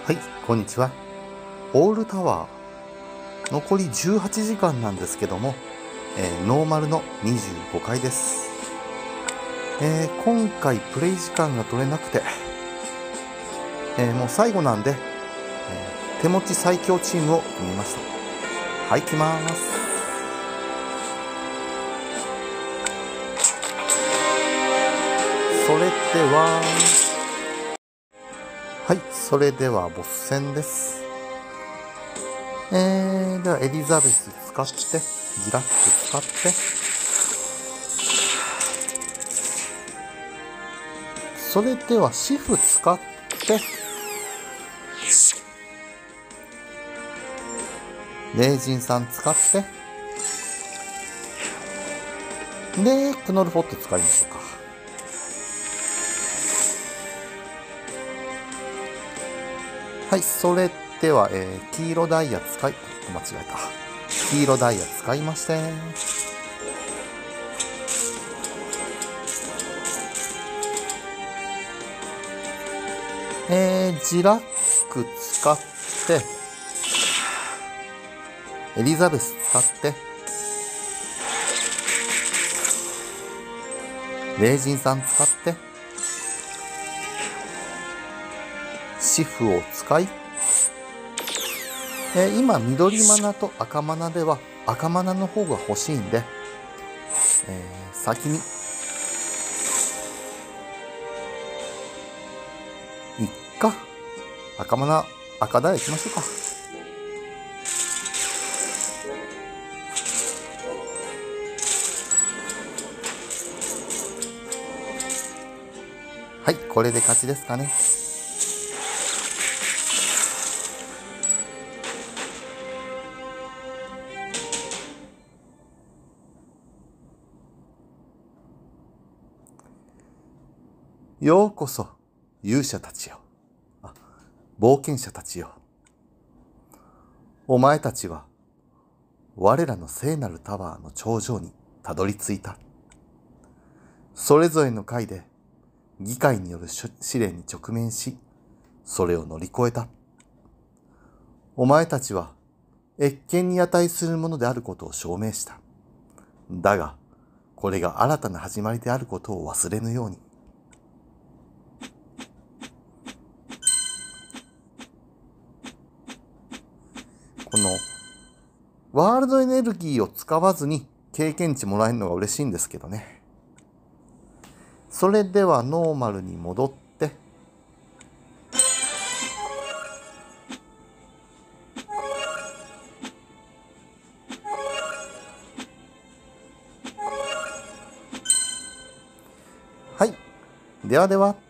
はい、こんにちは。オールタワー、残り18時間なんですけども、ノーマルの25回です。今回プレイ時間が取れなくて、もう最後なんで、手持ち最強チームを組みました。はい、行きます。それではボス戦です。ではエリザベス使って、ギラック使って、それではシフ使って、霊人さん使って、で、クノルフォット使いましょうか。はい、それでは、黄色ダイヤ間違えた。黄色ダイヤ使いまして、ジラック使って、エリザベス使って、霊人さん使って、シフを使い、今緑マナと赤マナでは赤マナの方が欲しいんで、先にいっか赤マナ赤ダイヤ行きましょうか。はい、これで勝ちですかね。ようこそ勇者たちよ、冒険者たちよ。お前たちは我らの聖なるタワーの頂上にたどり着いた。それぞれの階で議会による試練に直面し、それを乗り越えた。お前たちは謁見に値するものであることを証明した。だが、これが新たな始まりであることを忘れぬように。このワールドエネルギーを使わずに経験値もらえるのが嬉しいんですけどね。それではノーマルに戻って、はい。ではでは。